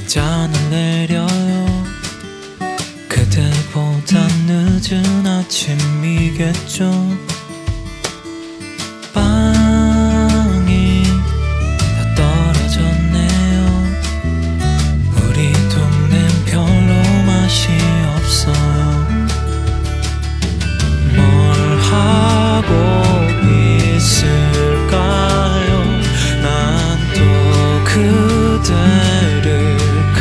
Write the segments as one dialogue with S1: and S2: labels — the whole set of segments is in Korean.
S1: 잔을 내려요. 그대보다 늦은 아침이겠죠. 빵이 다 떨어졌네요. 우리 동넨 별로 맛이 없어요. 뭘 하고 있을까요? 난 또 그대를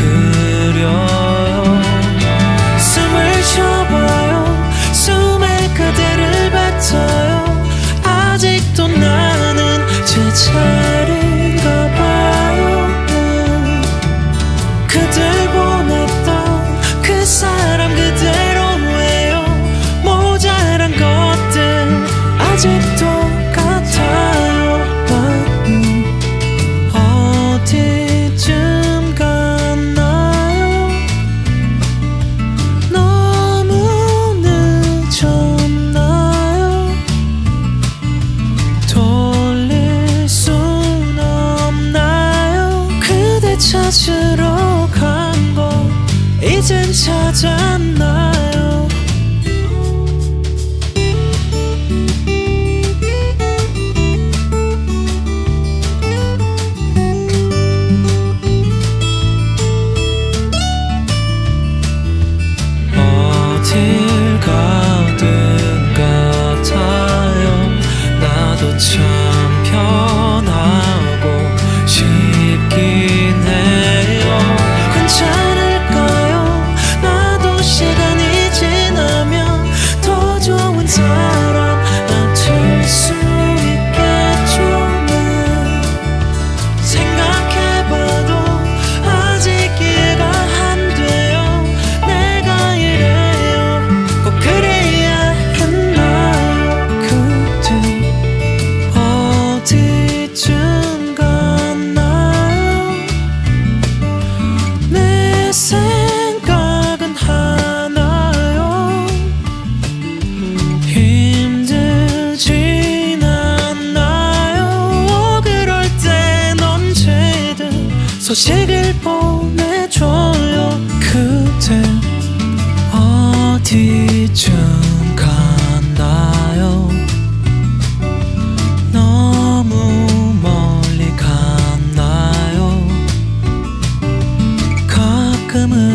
S1: 그려요. 숨을 쉬어봐요. 숨에 그대를 뱉어요. 아직도 나는 제자리인가 봐요. 그댈 보냈던 그 사람 그대로예요. 모자란 것들 아직도 같아요. 어디쯤 갔나요? 너무 늦었나요? 돌릴 순 없나요? 그대 찾으러 간 곳 이젠 찾았나요? 어딜 가든 같아요. 나도 참 편하고 쉽긴 해요. 괜찮을까요? 나도 시간이 지나면 더 좋은 사람 될 수 있겠죠. 생각해봐도 아직 이해가 안 돼요. 내가 이래요. 꼭 그래야 했나요? 그대 어디쯤 갔나요? 내 생각은 하나요. 힘들진 않나요? 그럴 땐 언제든 소식을 보내줘요. 그대 어디쯤 갔나요? 너무 멀리 갔나요? 가끔은